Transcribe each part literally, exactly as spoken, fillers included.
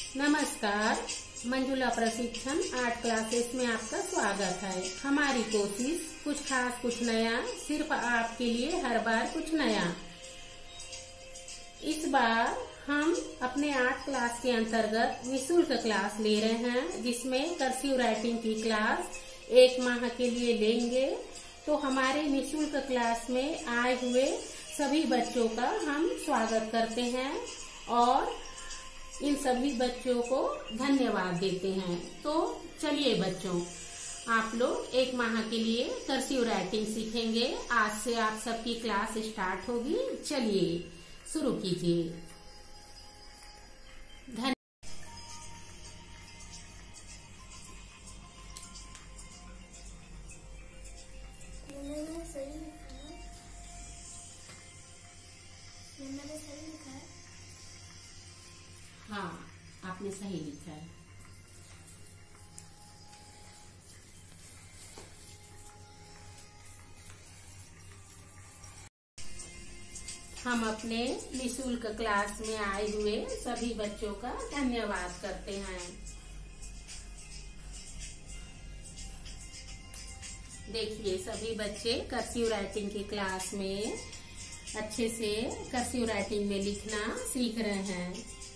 नमस्कार, मंजुला प्रशिक्षण art classes में आपका स्वागत है। हमारी कोशिश कुछ खास कुछ नया, सिर्फ आपके लिए हर बार कुछ नया। इस बार हम अपने आर्ट क्लास के अंतर्गत निःशुल्क क्लास ले रहे हैं, जिसमें कर्सिव राइटिंग की क्लास एक माह के लिए लेंगे। तो हमारे निःशुल्क क्लास में आए हुए सभी बच्चों का हम स्वागत करते हैं और इन सभी बच्चों को धन्यवाद देते हैं। तो चलिए बच्चों, आप लोग एक माह के लिए कर्सिव राइटिंग सीखेंगे। आज से आप सबकी क्लास स्टार्ट होगी। चलिए शुरू कीजिए। धन्यवाद। मैंने सही लिखा है। हाँ, आपने सही लिखा है। हम अपने निःशुल्क क्लास में आए हुए सभी बच्चों का धन्यवाद करते हैं। देखिए, सभी बच्चे कर्सिव राइटिंग की क्लास में अच्छे से कर्सिव राइटिंग में लिखना सीख रहे हैं।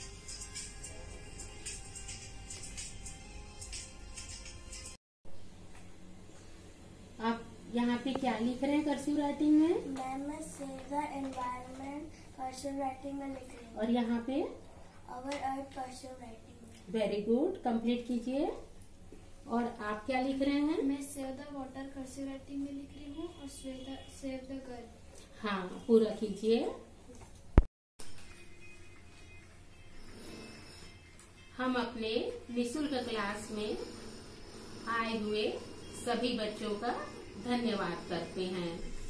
आप यहाँ पे क्या लिख रहे हैं कर्सिव राइटिंग में? मैम मैं save the environment cursive writing में लिख रही हूँ। और यहाँ पे अवर अर्थ कर्सिव राइटिंग में। वेरी गुड, कंप्लीट कीजिए। और आप क्या लिख रहे हैं? मैं save the water cursive writing में लिख रही हूँ और save the save the girl. हाँ, पूरा कीजिए। हम अपने निःशुल्क क्लास में आए हुए सभी बच्चों का धन्यवाद करते हैं।